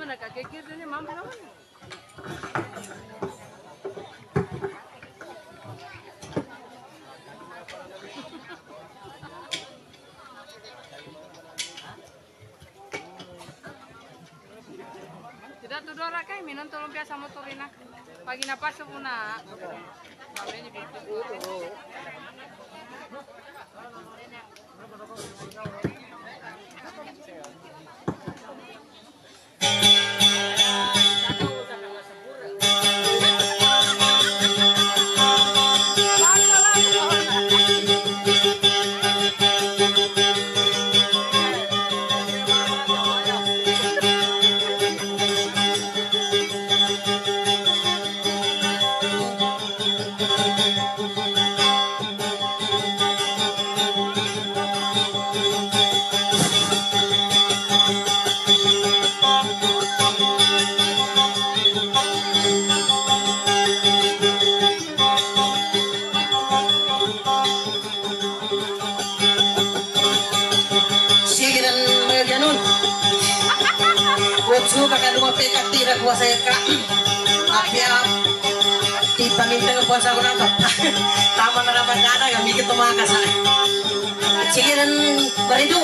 na kakekir ni mampu naman. Tidak tu dora kay minum tolong biasa motorina. Pagi napas muna. Mamanya bikin. Puasa ka apya tiba minta puasa ko nang tama na naman nana kami kita tumakas sige ran barido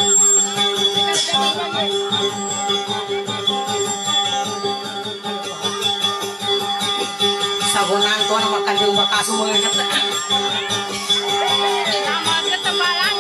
sabunan ko na makan yung bakaso mo ng kata Tama ka tambalan.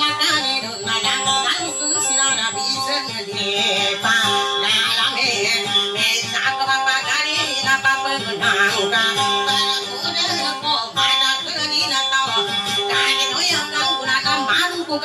Nah,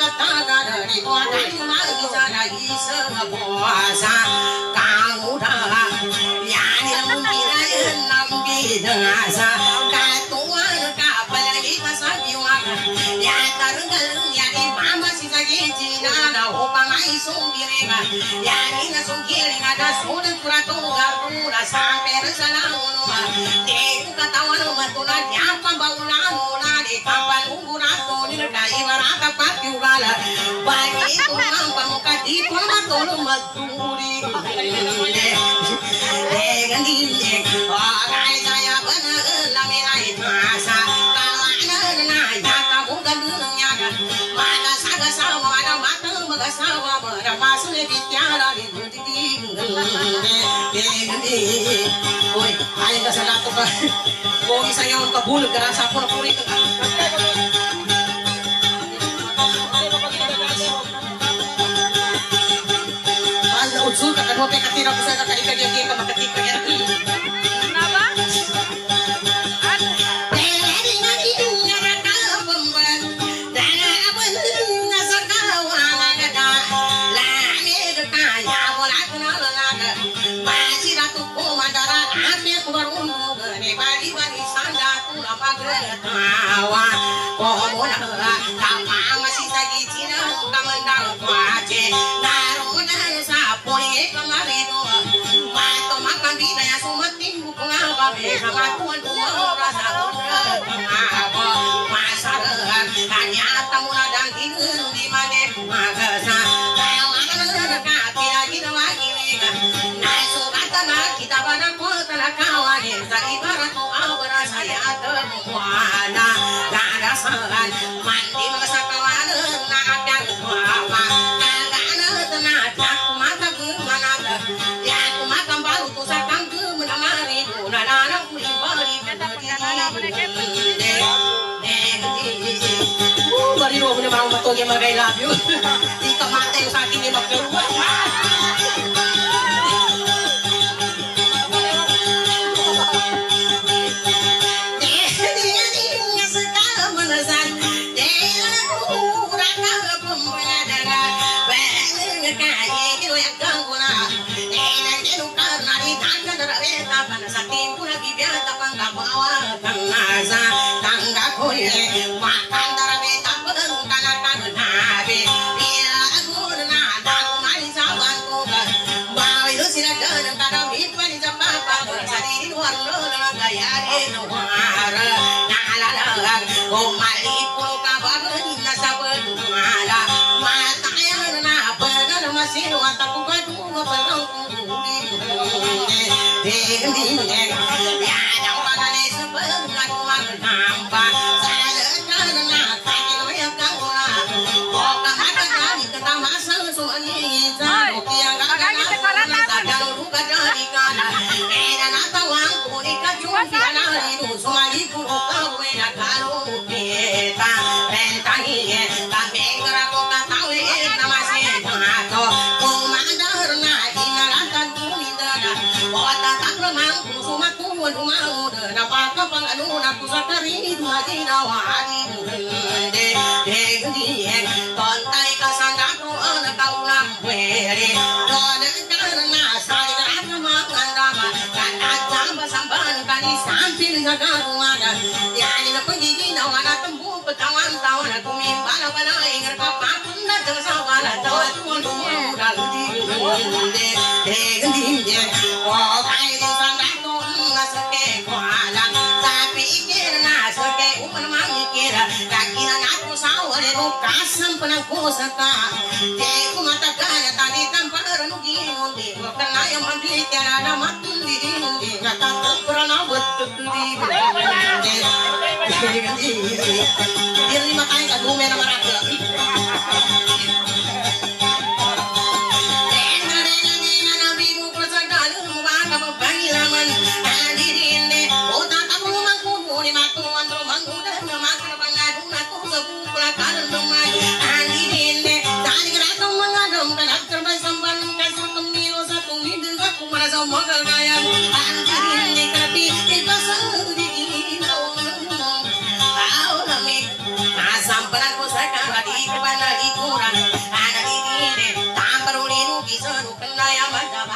Oi, ayo ka sa lato ka. Kung isa yung kabulog ka sa pura-puri ka. Ay, naudsul ka. Kanwa pa katira ko sa kakaikan ka makatika yan. Kenapa? mandi masakawan na akan kuapa kagana tenat aku mata ke mana ya aku makan baru tu sakang ke menamari nana ku ibari bari ro punya mau mato ge magai love you ika mate saking ni magkeruan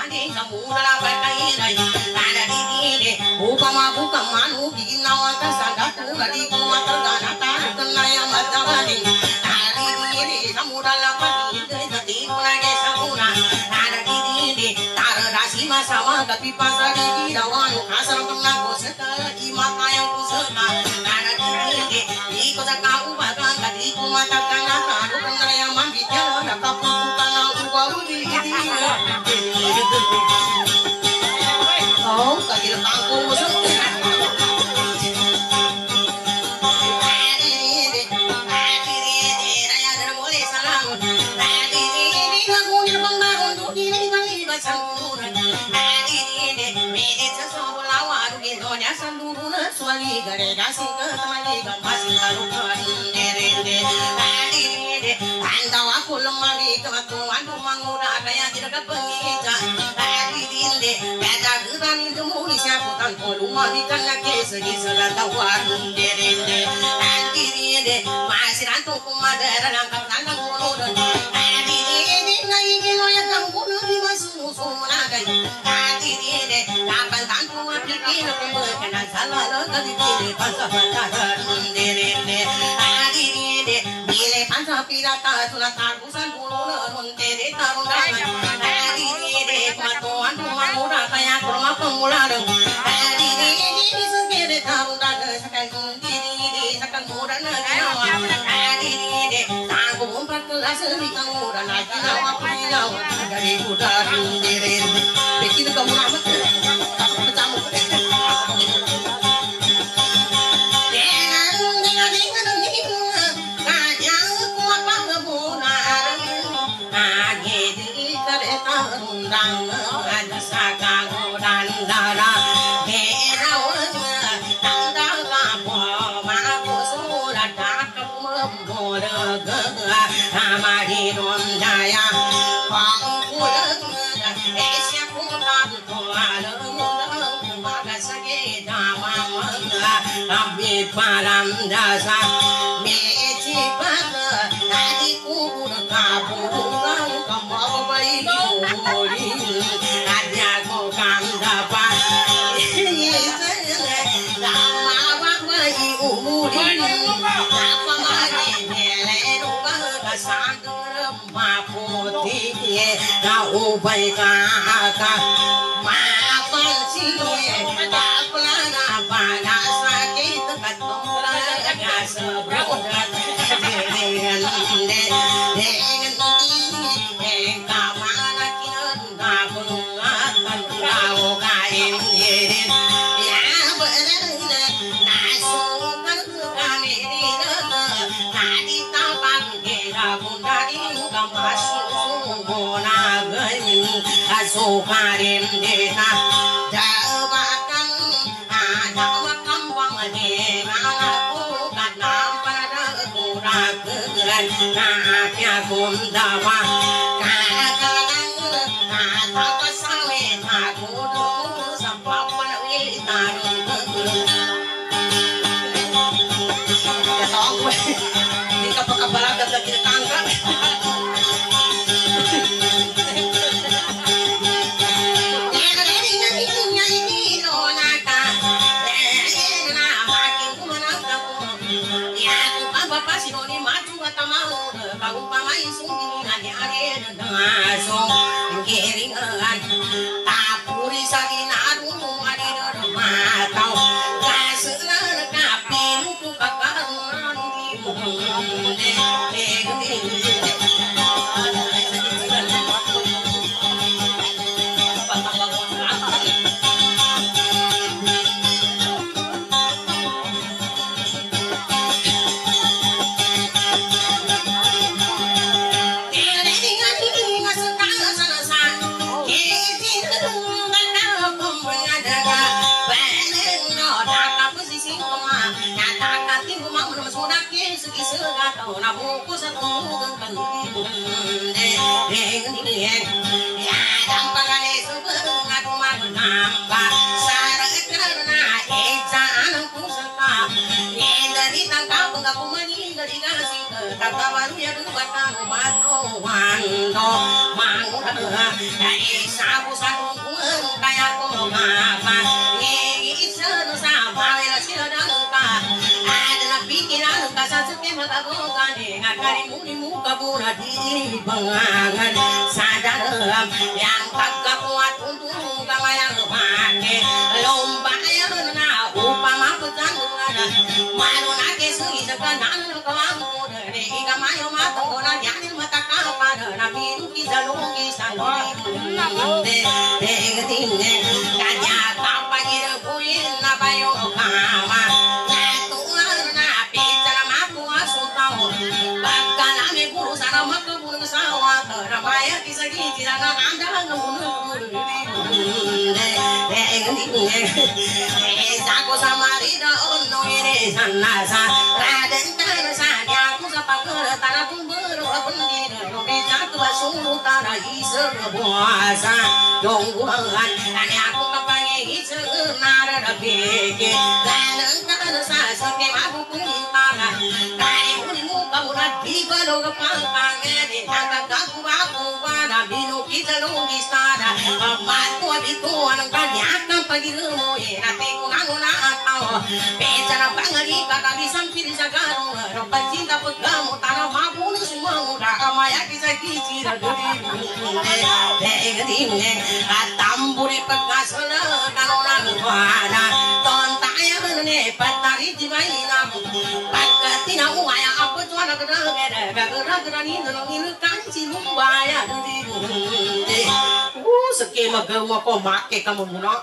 mandi samudra pakai rai ada di diri upama buka manu ginawan kasandatu gadi kumata ganata kenaya matawani ada di diri samudra pakai jadi punage samuna ada di diri tar rasi masawa tapi pasari di dawan asal kenang koseta imata yang kuseta ada di diri iko sakau bagan gadi kumata ganata kenaya mambitya nakapukana oh, kagil pangkong musuh. Aku lemah di kematuan rumah murah kayak tidak pengijak tadi dinde ada geran itu muli siapa kan rumah di tanah kesegi selata warung dende tadi dinde masih rantung kumadera nangkap tanah gunung tadi dinde ngai gelo yang kampung di masuk semua kai tadi dinde kapan tantu aplikir pembekenan salah lo tadi dinde pasal pasal dende tadi dinde bile pasal pirata tulata busan bulu non tere tarung dangan tadi dide patuan rumah murah kayak rumah pemula dong tadi dide segede tarung dangan sekarang dide sekarang murah nawa tadi dide tanggung umpat kelas di murah nawa punya dari udara dide bikin kamu nama bercamu param dasa meci pada tadi kubur kabur kembali bayi ada kau kan dapat lama bayi umurin apa lagi nilai rumah kesandur maputih kau baik kakak maafan sih tak pernah panas seberat dengan kamana kita bungakan kau kain ya benar nasukan kami di tadi tapang kira bunda di kampas sungguh nagen asukarin desa jawakan ada makampang di naaknya kundawa kadang-kadang kata sawit aku dulu sampai penawin ya tau gue ini kapal-kapalagat lagi ditangkap keringan tapuri sakinadu adi matau kaseuleun kapilu ku kakarunan kata baru ya bakal batuan do mangu sabu satu kayak ko mama ngisan sama ya sidan ka ada na pikiran ka sa suke magagogan ngakari muni kabura di bangangan sadar yang kagak untung kamayang make lomba ya na upama petangan malu nake sui sakanan kawangu de ikamayo matongona yani matakapa na biru kizalungi sanoi de tinge kanya kapagir kuin na bayo kama tu na pizza maku asutao bakana me guru sana makabun sawa ramaya kisagi tirana anda ngunu de tinge Sago samarida ono ire sanasa raden tan sanya ku sapagor tanah tumbur abundi no bisa tu basuru tanah isur puasa dongguan ane aku kapange isur nara rabeke lanan tan sasa ke mabu kuntana kari muni muka urat di balo kapangpange de tangka kaku aku pada binu kita lungi sana matu abiku anang kanyakam pagirumo ate ku nanguna atau pecana bangali kakak bisa pilih sagaro roba cinta pegamu tanah mabun semua muda amaya kisah kicir deh atamburi pegasana kanona kuana tontaya ne patari jimaina pakatina umaya apa tuana gara ni nolongin kanci mumbaya skema gawa ko make kamu muno